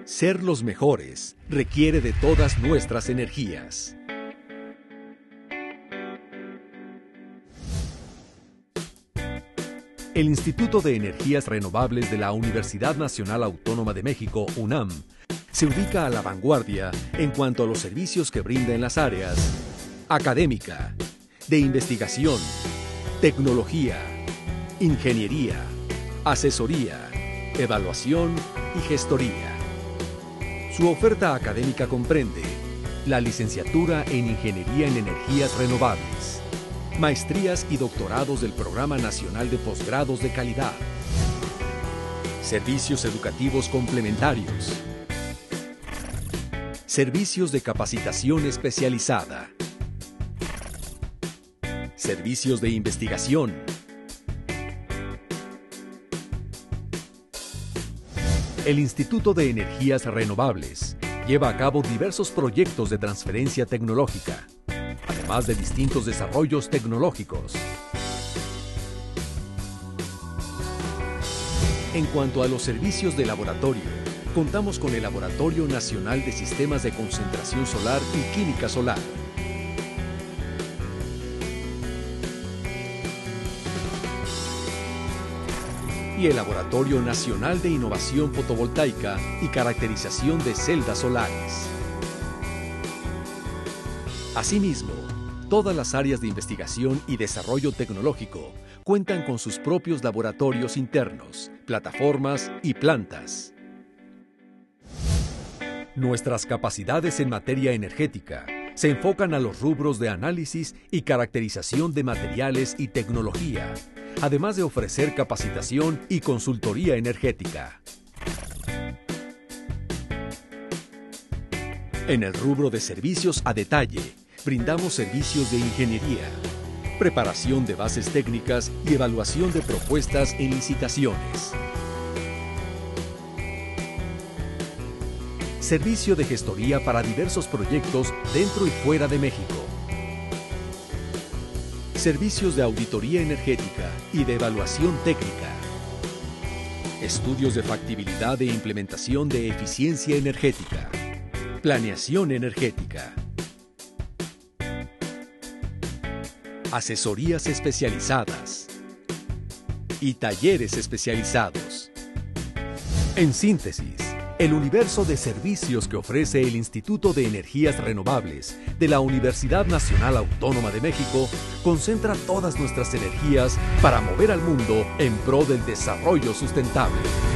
Ser los mejores requiere de todas nuestras energías. El Instituto de Energías Renovables de la Universidad Nacional Autónoma de México, UNAM, se ubica a la vanguardia en cuanto a los servicios que brinda en las áreas académica, de investigación, tecnología, ingeniería, asesoría, evaluación y gestoría. Su oferta académica comprende la licenciatura en Ingeniería en Energías Renovables, maestrías y doctorados del Programa Nacional de Posgrados de Calidad, servicios educativos complementarios, servicios de capacitación especializada, servicios de investigación, el Instituto de Energías Renovables lleva a cabo diversos proyectos de transferencia tecnológica, además de distintos desarrollos tecnológicos. En cuanto a los servicios de laboratorio, contamos con el Laboratorio Nacional de Sistemas de Concentración Solar y Química Solar, y el Laboratorio Nacional de Innovación Fotovoltaica y Caracterización de Celdas Solares. Asimismo, todas las áreas de investigación y desarrollo tecnológico cuentan con sus propios laboratorios internos, plataformas y plantas. Nuestras capacidades en materia energética se enfocan a los rubros de análisis y caracterización de materiales y tecnología, además de ofrecer capacitación y consultoría energética. En el rubro de servicios a detalle, brindamos servicios de ingeniería, preparación de bases técnicas y evaluación de propuestas en licitaciones. Servicio de gestoría para diversos proyectos dentro y fuera de México. Servicios de auditoría energética y de evaluación técnica. Estudios de factibilidad e implementación de eficiencia energética. Planeación energética. Asesorías especializadas. Y talleres especializados. En síntesis, el universo de servicios que ofrece el Instituto de Energías Renovables de la Universidad Nacional Autónoma de México concentra todas nuestras energías para mover al mundo en pro del desarrollo sustentable.